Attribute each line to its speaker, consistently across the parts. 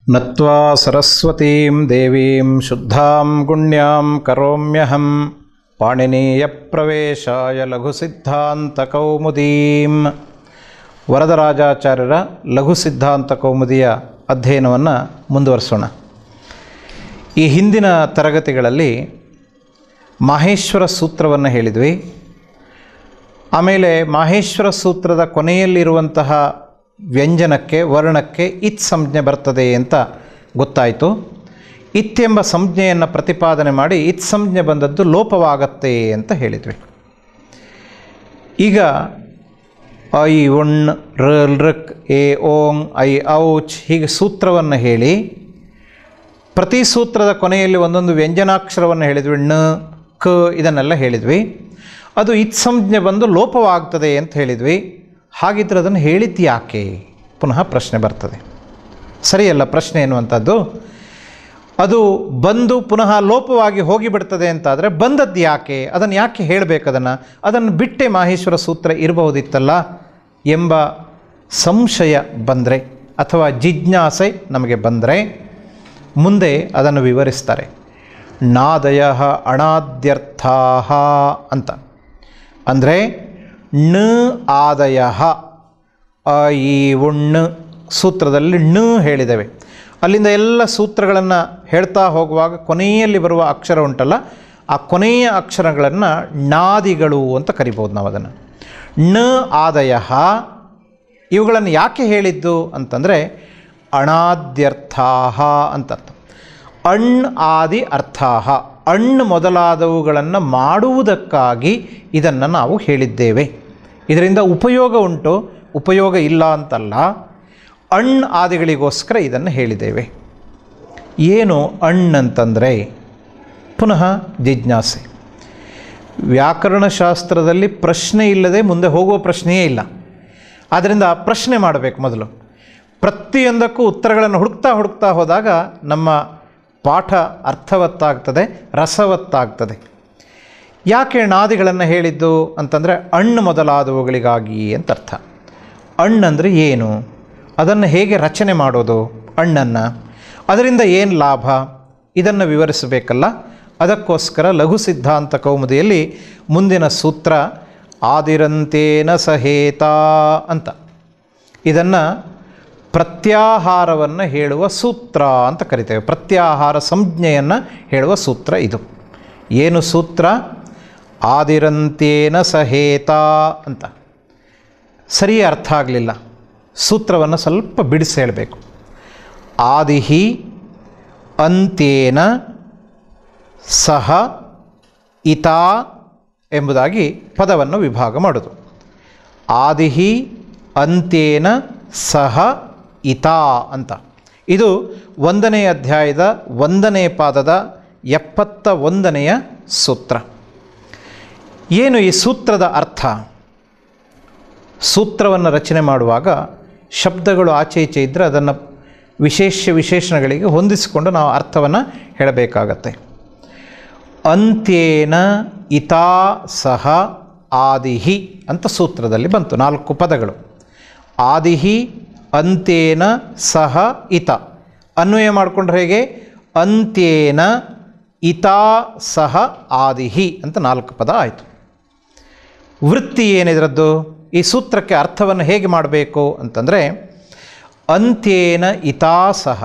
Speaker 1: ನತ್ವಾ ಸರಸ್ವತೀಂ ದೇವೀಂ ಶುದ್ಧಾಂ ಗುಣ್ಯಾಂ ಕರೋಮ್ಯಹಂ ಪಾಣಿನೀಯ ಪ್ರವೇಶಾಯ ಲಘು ಸಿದ್ಧಾಂತ ಕೌಮುದೀಂ. ವರದರಾಜಾಚಾರ್ಯರ ಲಘು ಸಿದ್ಧಾಂತ ಕೌಮುದಿಯ ಅಧ್ಯಯನವನ್ನು ಮುಂದುವರಿಸೋಣ. ಈ ಹಿಂದಿನ ತರಗತಿಗಳಲ್ಲಿ ಮಾಹೇಶ್ವರ ಸೂತ್ರವನ್ನು ಹೇಳಿದ್ವಿ. ಆಮೇಲೆ ಮಾಹೇಶ್ವರ ಸೂತ್ರದ ಕೊನೆಯಲ್ಲಿರುವಂತಹ ವ್ಯಂಜನಕ್ಕೆ ವರ್ಣಕ್ಕೆ ಇತ್ ಸಂಜ್ಞೆ ಬರ್ತದೆ ಅಂತ ಗೊತ್ತಾಯಿತು. ಇತ್ ಎಂಬ ಸಂಜ್ಞೆಯನ್ನು ಪ್ರತಿಪಾದನೆ ಮಾಡಿ ಇತ್ ಸಂಜ್ಞೆ ಬಂದದ್ದು ಲೋಪವಾಗತ್ತೆ ಅಂತ ಹೇಳಿದ್ವಿ. ಈಗ ಐ ಉಣ್ ಋಲ್ ಋಕ್ ಎ ಓಂ ಐ ಔಚ್ ಹೀಗೆ ಸೂತ್ರವನ್ನು ಹೇಳಿ ಪ್ರತಿ ಸೂತ್ರದ ಕೊನೆಯಲ್ಲಿ ಒಂದೊಂದು ವ್ಯಂಜನಾಕ್ಷರವನ್ನು ಹೇಳಿದ್ವಿ. ಣ ಕ ಇದನ್ನೆಲ್ಲ ಹೇಳಿದ್ವಿ. ಅದು ಇತ್ ಸಂಜ್ಞೆ ಬಂದು ಲೋಪವಾಗ್ತದೆ ಅಂತ ಹೇಳಿದ್ವಿ. ಹಾಗಿದ್ರೆ ಅದನ್ನು ಹೇಳಿದ್ದು ಯಾಕೆ? ಪುನಃ ಪ್ರಶ್ನೆ ಬರ್ತದೆ. ಸರಿಯಲ್ಲ ಪ್ರಶ್ನೆ ಎನ್ನುವಂಥದ್ದು. ಅದು ಬಂದು ಪುನಃ ಲೋಪವಾಗಿ ಹೋಗಿಬಿಡ್ತದೆ ಅಂತಾದರೆ ಬಂದದ್ದು ಯಾಕೆ? ಅದನ್ನು ಯಾಕೆ ಹೇಳಬೇಕು? ಅದನ್ನು ಬಿಟ್ಟೆ ಮಾಹೇಶ್ವರ ಸೂತ್ರ ಇರಬಹುದಿತ್ತಲ್ಲ ಎಂಬ ಸಂಶಯ ಬಂದರೆ ಅಥವಾ ಜಿಜ್ಞಾಸೆ ನಮಗೆ ಬಂದರೆ ಮುಂದೆ ಅದನ್ನು ವಿವರಿಸ್ತಾರೆ. ನಾದಯ ಅಣಾದ್ಯರ್ಥಾ ಅಂತ ಅಂದರೆ ಣ ಆದಯ ಈ ಉಣ್ಣು ಸೂತ್ರದಲ್ಲಿ ಣ ಹೇಳಿದ್ದೇವೆ. ಅಲ್ಲಿಂದ ಎಲ್ಲ ಸೂತ್ರಗಳನ್ನು ಹೇಳ್ತಾ ಹೋಗುವಾಗ ಕೊನೆಯಲ್ಲಿ ಬರುವ ಅಕ್ಷರ ಉಂಟಲ್ಲ, ಆ ಕೊನೆಯ ಅಕ್ಷರಗಳನ್ನು ನಾದಿಗಳು ಅಂತ ಕರಿಬೋದು ನಾವು. ಅದನ್ನು ಣ ಆದಯ ಇವುಗಳನ್ನು ಯಾಕೆ ಹೇಳಿದ್ದು ಅಂತಂದರೆ ಅಣಾದ್ಯರ್ಥಾ ಅಂತ ಅರ್ಥ. ಅಣ್ ಆದಿ ಅರ್ಥಾಹ ಅಣ್ಣು ಮೊದಲಾದವುಗಳನ್ನು ಮಾಡುವುದಕ್ಕಾಗಿ ಇದನ್ನು ನಾವು ಹೇಳಿದ್ದೇವೆ. ಇದರಿಂದ ಉಪಯೋಗ ಉಂಟು, ಉಪಯೋಗ ಇಲ್ಲ ಅಂತಲ್ಲ. ಅಣ್ ಆದಿಗಳಿಗೋಸ್ಕರ ಇದನ್ನು ಹೇಳಿದ್ದೇವೆ. ಏನು ಅಣ್ಣಂತಂದರೆ ಪುನಃ ಜಿಜ್ಞಾಸೆ. ವ್ಯಾಕರಣಶಾಸ್ತ್ರದಲ್ಲಿ ಪ್ರಶ್ನೆ ಇಲ್ಲದೆ ಮುಂದೆ ಹೋಗುವ ಪ್ರಶ್ನೆಯೇ ಇಲ್ಲ. ಆದ್ದರಿಂದ ಪ್ರಶ್ನೆ ಮಾಡಬೇಕು ಮೊದಲು. ಪ್ರತಿಯೊಂದಕ್ಕೂ ಉತ್ತರಗಳನ್ನು ಹುಡುಕ್ತಾ ಹೋದಾಗ ನಮ್ಮ ಪಾಠ ಅರ್ಥವತ್ತಾಗ್ತದೆ, ರಸವತ್ತಾಗ್ತದೆ. ಯಾಕೆ ನಾದಿಗಳನ್ನು ಹೇಳಿದ್ದು ಅಂತಂದರೆ ಅಣ್ಣು ಮೊದಲಾದವುಗಳಿಗಾಗಿ ಅಂತ ಅರ್ಥ. ಅಣ್ಣಂದರೆ ಏನು? ಅದನ್ನು ಹೇಗೆ ರಚನೆ ಮಾಡೋದು? ಅಣ್ಣನ್ನು ಅದರಿಂದ ಏನು ಲಾಭ? ಇದನ್ನು ವಿವರಿಸಬೇಕಲ್ಲ. ಅದಕ್ಕೋಸ್ಕರ ಲಘು ಸಿದ್ಧಾಂತ ಕೌಮುದಿಯಲ್ಲಿ ಮುಂದಿನ ಸೂತ್ರ ಆದಿರಂತೇನ ಸಹೇತ ಅಂತ. ಇದನ್ನು ಪ್ರತ್ಯಾಹಾರವನ್ನು ಹೇಳುವ ಸೂತ್ರ ಅಂತ ಕರಿತೇವೆ. ಪ್ರತ್ಯಾಹಾರ ಸಂಜ್ಞೆಯನ್ನು ಹೇಳುವ ಸೂತ್ರ ಇದು. ಏನು ಸೂತ್ರ? ಆದಿರಂತೇನ ಸಹೇತ ಅಂತ. ಸರಿ ಅರ್ಥ ಆಗಲಿಲ್ಲ. ಸೂತ್ರವನ್ನು ಸ್ವಲ್ಪ ಬಿಡಿಸಿ ಹೇಳಬೇಕು. ಆದಿಹಿ ಅಂತೇನ ಸಹ ಇತಾ ಎಂಬುದಾಗಿ ಪದವನ್ನು ವಿಭಾಗ ಮಾಡೋದು. ಆದಿಹಿ ಅಂತೇನ ಸಹ ಇತಾ ಅಂತ. ಇದು 1ನೇ ಅಧ್ಯಾಯದ 1ನೇ ಪಾದದ 71ನೆಯ ಸೂತ್ರ. ಏನು ಈ ಸೂತ್ರದ ಅರ್ಥ? ಸೂತ್ರವನ್ನು ರಚನೆ ಮಾಡುವಾಗ ಶಬ್ದಗಳು ಆಚೆ ಈಚೆ ಇದ್ದರೆ ಅದನ್ನು ವಿಶೇಷಣಗಳಿಗೆ ಹೊಂದಿಸಿಕೊಂಡು ನಾವು ಅರ್ಥವನ್ನು ಹೇಳಬೇಕಾಗತ್ತೆ. ಅಂತ್ಯೇನ ಇತಾ ಸಹ ಆದಿಹಿ ಅಂತ ಸೂತ್ರದಲ್ಲಿ ಬಂತು. 4 ಪದಗಳು. ಆದಿಹಿ ಅಂತ್ಯೇನ ಸಹ ಇತ. ಅನ್ವಯ ಮಾಡಿಕೊಂಡ್ರೆ ಹೇಗೆ? ಅಂತ್ಯೇನ ಇತಾ ಸಹ ಆದಿಹಿ ಅಂತ 4 ಪದ ಆಯಿತು. ವೃತ್ತಿ ಏನಿದ್ರದ್ದು? ಈ ಸೂತ್ರಕ್ಕೆ ಅರ್ಥವನ್ನು ಹೇಗೆ ಮಾಡಬೇಕು ಅಂತಂದರೆ ಅಂತ್ಯೇನ ಇತಾ ಸಹ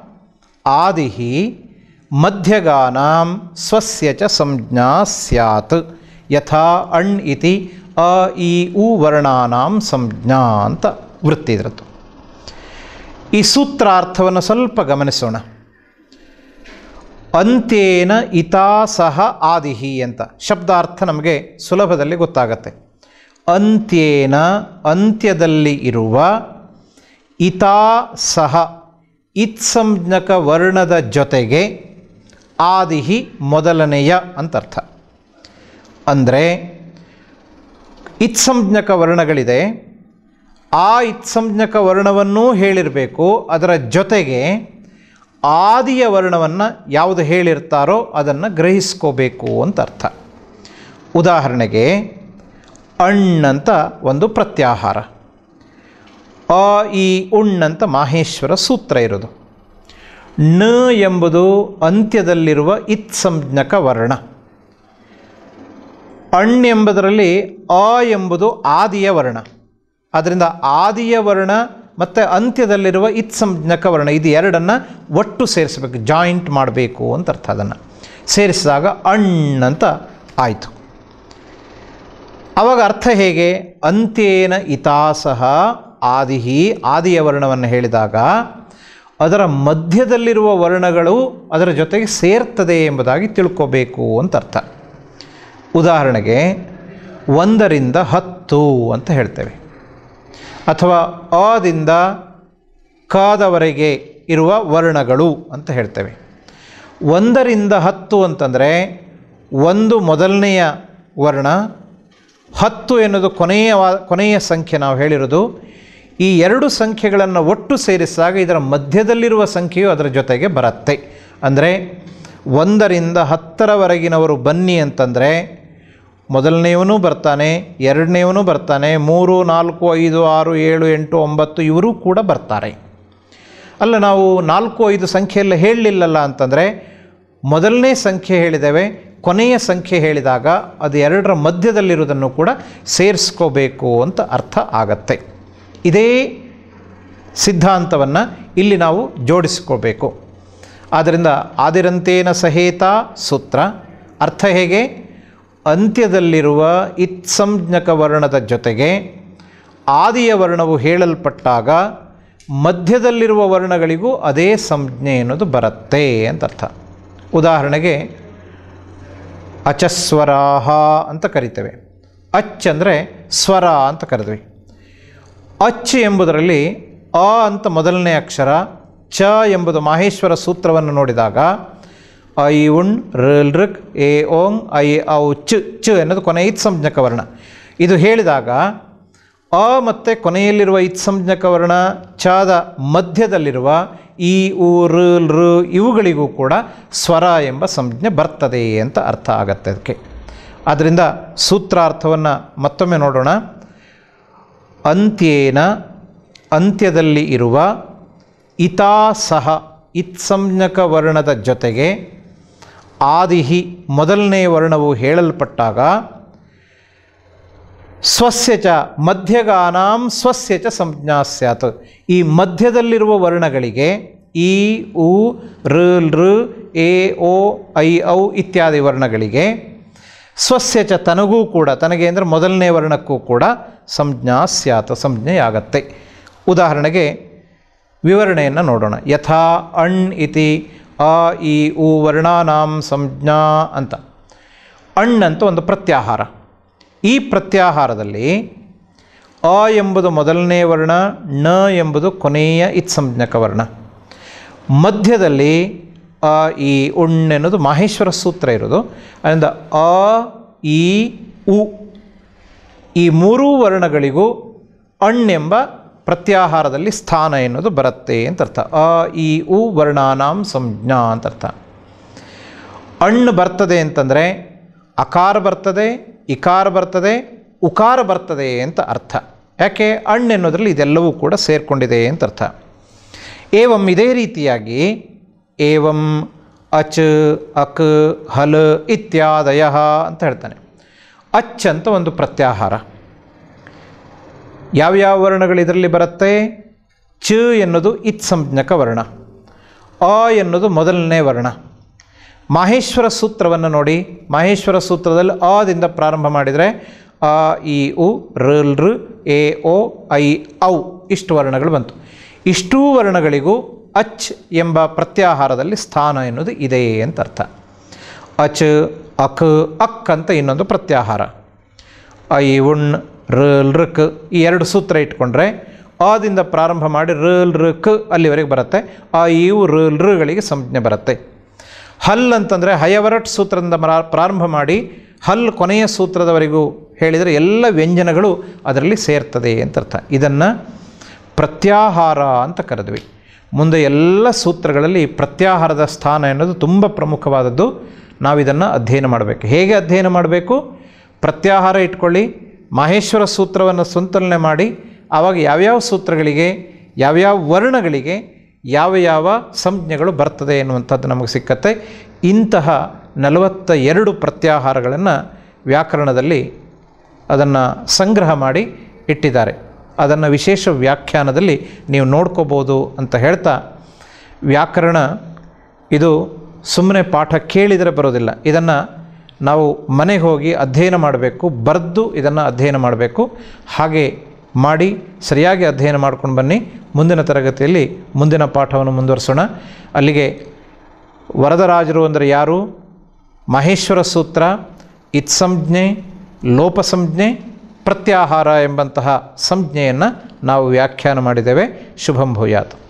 Speaker 1: ಆದಿಹಿ ಮಧ್ಯಗಾನಾಂ ಸ್ವಸ್ಯ ಚ ಸಂಜ್ಞಾ ಸ್ಯಾತ್ ಯಥಾ ಅಣ್ ಇತಿ ಅ ಇ ಉ ವರ್ಣಾನಾಂ ಸಂಜ್ಞಾ ಅಂತ ವೃತ್ತಿ ಇದ್ರದ್ದು. ಈ ಸೂತ್ರಾರ್ಥವನ್ನು ಸ್ವಲ್ಪ ಗಮನಿಸೋಣ. ಅಂತ್ಯೇನ ಇತಾ ಸಹ ಆದಿಹಿ ಅಂತ ಶಬ್ದಾರ್ಥ ನಮಗೆ ಸುಲಭದಲ್ಲಿ ಗೊತ್ತಾಗತ್ತೆ. ಅಂತ್ಯೇನ ಅಂತ್ಯದಲ್ಲಿ ಇರುವ, ಇತಾ ಸಹ ಇತ್ ಸಂಜ್ಞಕ ವರ್ಣದ ಜೊತೆಗೆ, ಆದಿಹಿ ಮೊದಲನೆಯ ಅಂತ ಅರ್ಥ. ಅಂದರೆ ಇತ್ ಸಂಜ್ಞಕ ವರ್ಣಗಳಿದೆ, ಆ ಇತ್ ಸಂಜ್ಞಕ ವರ್ಣವನ್ನೂ ಹೇಳಿರಬೇಕು. ಅದರ ಜೊತೆಗೆ ಆದಿಯ ವರ್ಣವನ್ನು ಯಾವುದು ಹೇಳಿರ್ತಾರೋ ಅದನ್ನು ಗ್ರಹಿಸ್ಕೋಬೇಕು ಅಂತ ಅರ್ಥ. ಉದಾಹರಣೆಗೆ ಅಣ್ಣಂತ ಒಂದು ಪ್ರತ್ಯಾಹಾರ, ಅ ಈ ಉಣ್ಣಂತ ಮಾಹೇಶ್ವರ ಸೂತ್ರ ಇರೋದು. ನ ಎಂಬುದು ಅಂತ್ಯದಲ್ಲಿರುವ ಇತ್ಸಂಜ್ಞಕ ವರ್ಣ. ಅಣ್ ಎಂಬುದರಲ್ಲಿ ಅ ಎಂಬುದು ಆದಿಯ ವರ್ಣ. ಆದ್ದರಿಂದ ಆದಿಯ ವರ್ಣ ಮತ್ತು ಅಂತ್ಯದಲ್ಲಿರುವ ಇತ್ಸಂಜ್ಞಕ ವರ್ಣ ಇದು ಎರಡನ್ನು ಒಟ್ಟು ಸೇರಿಸಬೇಕು, ಜಾಯಿಂಟ್ ಮಾಡಬೇಕು ಅಂತ ಅರ್ಥ. ಅದನ್ನು ಸೇರಿಸಿದಾಗ ಅಣ್ ಅಂತ ಆಯಿತು. ಆವಾಗ ಅರ್ಥ ಹೇಗೆ? ಅಂತ್ಯೇನ ಇತಾಸಹ ಆದಿಹಿ, ಆದಿಯ ವರ್ಣವನ್ನು ಹೇಳಿದಾಗ ಅದರ ಮಧ್ಯದಲ್ಲಿರುವ ವರ್ಣಗಳು ಅದರ ಜೊತೆಗೆ ಸೇರ್ತದೆ ಎಂಬುದಾಗಿ ತಿಳ್ಕೋಬೇಕು ಅಂತ ಅರ್ಥ. ಉದಾಹರಣೆಗೆ 1ರಿಂದ 10 ಅಂತ ಹೇಳ್ತೇವೆ, ಅಥವಾ ಅದಿಂದ ಕದವರೆಗೆ ಇರುವ ವರ್ಣಗಳು ಅಂತ ಹೇಳ್ತೇವೆ. 1ರಿಂದ 10 ಅಂತಂದರೆ 1 ಮೊದಲನೆಯ ವರ್ಣ, 10 ಎನ್ನುವುದು ಕೊನೆಯ ಸಂಖ್ಯೆ. ನಾವು ಹೇಳಿರೋದು ಈ ಎರಡು ಸಂಖ್ಯೆಗಳನ್ನು ಒಟ್ಟು ಸೇರಿಸಿದಾಗ ಇದರ ಮಧ್ಯದಲ್ಲಿರುವ ಸಂಖ್ಯೆಯು ಅದರ ಜೊತೆಗೆ ಬರುತ್ತೆ. ಅಂದರೆ 1ರಿಂದ 10ರವರೆಗಿನವರು ಬನ್ನಿ ಅಂತಂದರೆ ಮೊದಲನೆಯವನು ಬರ್ತಾನೆ, ಎರಡನೇವನು ಬರ್ತಾನೆ, 3, 4, 5, 6, 7, 8, 9 ಇವರು ಕೂಡ ಬರ್ತಾರೆ. ಅಲ್ಲ, ನಾವು 4, 5 ಸಂಖ್ಯೆಯೆಲ್ಲ ಹೇಳಲಿಲ್ಲಲ್ಲ ಅಂತಂದರೆ ಮೊದಲನೇ ಸಂಖ್ಯೆ ಹೇಳಿದ್ದೇವೆ, ಕೊನೆಯ ಸಂಖ್ಯೆ ಹೇಳಿದಾಗ ಅದು ಎರಡರ ಮಧ್ಯದಲ್ಲಿರುವುದನ್ನು ಕೂಡ ಸೇರಿಸ್ಕೋಬೇಕು ಅಂತ ಅರ್ಥ ಆಗತ್ತೆ. ಇದೇ ಸಿದ್ಧಾಂತವನ್ನು ಇಲ್ಲಿ ನಾವು ಜೋಡಿಸ್ಕೋಬೇಕು. ಆದ್ದರಿಂದ ಆದಿರಂತೇನ ಸಹೇತ ಸೂತ್ರ ಅರ್ಥ ಹೇಗೆ? ಅಂತ್ಯದಲ್ಲಿರುವ ಇತ್ಸಂಜ್ಞಕ ವರ್ಣದ ಜೊತೆಗೆ ಆದಿಯ ವರ್ಣವು ಹೇಳಲ್ಪಟ್ಟಾಗ ಮಧ್ಯದಲ್ಲಿರುವ ವರ್ಣಗಳಿಗೂ ಅದೇ ಸಂಜ್ಞೆ ಎನ್ನುವುದು ಬರುತ್ತೆ ಅಂತ ಅರ್ಥ. ಉದಾಹರಣೆಗೆ ಅಚಸ್ವರಾಹ ಅಂತ ಕರಿತೇವೆ. ಅಚ್ ಅಂದರೆ ಸ್ವರ ಅಂತ ಕರೆದ್ವಿ. ಅಚ್ ಎಂಬುದರಲ್ಲಿ ಅ ಅಂತ ಮೊದಲನೇ ಅಕ್ಷರ, ಚ ಎಂಬುದು ಮಾಹೇಶ್ವರ ಸೂತ್ರವನ್ನು ನೋಡಿದಾಗ ಐ ಉಣ್ ಋಲ್ ಋಕ್ ಎ ಓಂ ಐ ಔ ಚ ಚ ಎನ್ನುವುದು ಕೊನೆಯ ಇತ್ಸಂಜ್ಞಕ ವರ್ಣ. ಇದು ಹೇಳಿದಾಗ ಅ ಮತ್ತು ಕೊನೆಯಲ್ಲಿರುವ ಇತ್ಸಂಜ್ಞಕ ವರ್ಣ ಚದ ಮಧ್ಯದಲ್ಲಿರುವ ಈ ಉ ಋಲ್ ಋ ಇವುಗಳಿಗೂ ಕೂಡ ಸ್ವರ ಎಂಬ ಸಂಜ್ಞೆ ಬರ್ತದೆ ಅಂತ ಅರ್ಥ ಆಗತ್ತೆ ಅದಕ್ಕೆ. ಆದ್ದರಿಂದ ಸೂತ್ರಾರ್ಥವನ್ನು ಮತ್ತೊಮ್ಮೆ ನೋಡೋಣ. ಅಂತ್ಯೇನ ಅಂತ್ಯದಲ್ಲಿ ಇರುವ ಇತಾಸಹ ಇತ್ಸಂಜ್ಞಕ ವರ್ಣದ ಜೊತೆಗೆ ಆದಿಹಿ ಮೊದಲನೇ ವರ್ಣವು ಹೇಳಲ್ಪಟ್ಟಾಗ ಸ್ವಸ್ಯ ಚ ಮಧ್ಯಗಾನಾಂ ಸ್ವಸ್ಯ ಚ ಸಂಜ್ಞಾ ಸ್ಯಾತ್. ಈ ಮಧ್ಯದಲ್ಲಿರುವ ವರ್ಣಗಳಿಗೆ ಈ ಉ ಋಲ್ ಋ ಎ ಓ ಐ ಔ ಇತ್ಯಾದಿ ವರ್ಣಗಳಿಗೆ ಸ್ವಸ್ಯ ಚ ತನಗೂ ಕೂಡ, ತನಗೆ ಅಂದರೆ ಮೊದಲನೇ ವರ್ಣಕ್ಕೂ ಕೂಡ ಸಂಜ್ಞಾ ಸ್ಯಾತ್ ಸಂಜ್ಞೆಯಾಗತ್ತೆ. ಉದಾಹರಣೆಗೆ ವಿವರಣೆಯನ್ನು ನೋಡೋಣ. ಯಥಾ ಅಣ್ ಇತಿ ಅ ಇ ಉ ವರ್ಣಾನಾಂ ಸಂಜ್ಞಾ ಅಂತ. ಅಣ್ ಅಂತ ಒಂದು ಪ್ರತ್ಯಾಹಾರ. ಈ ಪ್ರತ್ಯಾಹಾರದಲ್ಲಿ ಅ ಎಂಬುದು ಮೊದಲನೇ ವರ್ಣ, ನ ಎಂಬುದು ಕೊನೆಯ ಇತ್ಸಂಜ್ಞಕ ವರ್ಣ. ಮಧ್ಯದಲ್ಲಿ ಅ ಇ ಉಣ್ ಎನ್ನುವುದು ಮಾಹೇಶ್ವರ ಸೂತ್ರ ಇರೋದು. ಅದರಿಂದ ಅ ಇ ಉ ಈ ಮೂರೂ ವರ್ಣಗಳಿಗೂ ಅಣ್ ಎಂಬ ಪ್ರತ್ಯಾಹಾರದಲ್ಲಿ ಸ್ಥಾನ ಎನ್ನುವುದು ಬರುತ್ತೆ ಅಂತ ಅರ್ಥ. ಅ ಇ ಉ ವರ್ಣಾನಾಂ ಸಂಜ್ಞಾ ಅಂತ ಅರ್ಥ. ಅಣ್ ಬರ್ತದೆ ಅಂತಂದರೆ ಅಕಾರ ಬರ್ತದೆ, ಇಕಾರ ಬರ್ತದೆ, ಉಕಾರ ಬರ್ತದೆ ಅಂತ ಅರ್ಥ. ಯಾಕೆ? ಅಣ್ ಎನ್ನುವುದರಲ್ಲಿ ಇದೆಲ್ಲವೂ ಕೂಡ ಸೇರಿಕೊಂಡಿದೆ ಅಂತ ಅರ್ಥ. ಏವಂ ಇದೇ ರೀತಿಯಾಗಿ ಏವಂ ಅಚ್ ಅಕ್ ಹಲ್ ಇತ್ಯಾದಯ ಅಂತ ಹೇಳ್ತಾನೆ. ಅಚ್ ಅಂತ ಒಂದು ಪ್ರತ್ಯಾಹಾರ. ಯಾವ್ಯಾವ ವರ್ಣಗಳು ಇದರಲ್ಲಿ ಬರುತ್ತೆ? ಚ ಎನ್ನುವುದು ಇತ್ಸಂಜ್ಞಕ ವರ್ಣ, ಅ ಎನ್ನುವುದು ಮೊದಲನೇ ವರ್ಣ. ಮಾಹೇಶ್ವರ ಸೂತ್ರವನ್ನು ನೋಡಿ. ಮಾಹೇಶ್ವರ ಸೂತ್ರದಲ್ಲಿ ಅದಿಂದ ಪ್ರಾರಂಭ ಮಾಡಿದರೆ ಅ ಇ ಉ ಋಲ್ ಋ ಎ ಓ ಐ ಔ ಇಷ್ಟು ವರ್ಣಗಳು ಬಂತು. ಇಷ್ಟೂ ವರ್ಣಗಳಿಗೂ ಅಚ್ ಎಂಬ ಪ್ರತ್ಯಾಹಾರದಲ್ಲಿ ಸ್ಥಾನ ಎನ್ನುವುದು ಇದೆ ಅಂತ ಅರ್ಥ. ಅಚ್ ಅಕ್ ಅಕ್ ಅಂತ ಇನ್ನೊಂದು ಪ್ರತ್ಯಾಹಾರ. ಐ ಉಣ್ ಋಲ್ ಋಕ್ ಈ ಎರಡು ಸೂತ್ರ ಇಟ್ಕೊಂಡ್ರೆ ಅದಿಂದ ಪ್ರಾರಂಭ ಮಾಡಿ ಋಲ್ ಋಕ್ ಅಲ್ಲಿವರೆಗೆ ಬರುತ್ತೆ. ಆ ಇವು ಋಲ್ ಋಗಳಿಗೆ ಸಂಜ್ಞೆ ಬರುತ್ತೆ. ಹಲ್ ಅಂತಂದರೆ ಹಯವರಟ್ ಸೂತ್ರದಿಂದ ಪ್ರಾರಂಭ ಮಾಡಿ ಹಲ್ ಕೊನೆಯ ಸೂತ್ರದವರೆಗೂ ಹೇಳಿದರೆ ಎಲ್ಲ ವ್ಯಂಜನಗಳು ಅದರಲ್ಲಿ ಸೇರ್ತದೆ ಅಂತ ಅರ್ಥ. ಇದನ್ನು ಪ್ರತ್ಯಾಹಾರ ಅಂತ ಕರೆದ್ವಿ. ಮುಂದೆ ಎಲ್ಲ ಸೂತ್ರಗಳಲ್ಲಿ ಪ್ರತ್ಯಾಹಾರದ ಸ್ಥಾನ ಎನ್ನುವುದು ತುಂಬ ಪ್ರಮುಖವಾದದ್ದು. ನಾವಿದನ್ನು ಅಧ್ಯಯನ ಮಾಡಬೇಕು. ಹೇಗೆ ಅಧ್ಯಯನ ಮಾಡಬೇಕು? ಪ್ರತ್ಯಾಹಾರ ಇಟ್ಕೊಳ್ಳಿ, ಮಾಹೇಶ್ವರ ಸೂತ್ರವನ್ನು ಸಂತುಲನೆ ಮಾಡಿ, ಆವಾಗ ಯಾವ್ಯಾವ ಸೂತ್ರಗಳಿಗೆ ಯಾವ್ಯಾವ ವರ್ಣಗಳಿಗೆ ಯಾವ ಯಾವ ಸಂಜ್ಞೆಗಳು ಬರ್ತದೆ ಎನ್ನುವಂಥದ್ದು ನಮಗೆ ಸಿಕ್ಕತ್ತೆ. ಇಂತಹ 42 ಪ್ರತ್ಯಾಹಾರಗಳನ್ನು ವ್ಯಾಕರಣದಲ್ಲಿ ಅದನ್ನು ಸಂಗ್ರಹ ಮಾಡಿ ಇಟ್ಟಿದ್ದಾರೆ. ಅದನ್ನು ವಿಶೇಷ ವ್ಯಾಖ್ಯಾನದಲ್ಲಿ ನೀವು ನೋಡ್ಕೋಬೋದು ಅಂತ ಹೇಳ್ತಾ, ವ್ಯಾಕರಣ ಇದು ಸುಮ್ಮನೆ ಪಾಠ ಕೇಳಿದರೆ ಬರೋದಿಲ್ಲ. ಇದನ್ನು ನಾವು ಮನೆಗೆ ಹೋಗಿ ಅಧ್ಯಯನ ಮಾಡಬೇಕು, ಬರೆದು ಇದನ್ನು ಅಧ್ಯಯನ ಮಾಡಬೇಕು. ಹಾಗೆ ಮಾಡಿ ಸರಿಯಾಗಿ ಅಧ್ಯಯನ ಮಾಡ್ಕೊಂಡು ಬನ್ನಿ. ಮುಂದಿನ ತರಗತಿಯಲ್ಲಿ ಮುಂದಿನ ಪಾಠವನ್ನು ಮುಂದುವರಿಸೋಣ. ಅಲ್ಲಿಗೆ ವರದರಾಜರು ಅಂದರೆ ಯಾರು, ಮಹೇಶ್ವರ ಸೂತ್ರ, ಇತ್ಸಂಜ್ಞೆ, ಲೋಪಸಂಜ್ಞೆ, ಪ್ರತ್ಯಾಹಾರ ಎಂಬಂತಹ ಸಂಜ್ಞೆಯನ್ನು ನಾವು ವ್ಯಾಖ್ಯಾನ ಮಾಡಿದ್ದೇವೆ. ಶುಭಂ ಭೂಯಾತ್.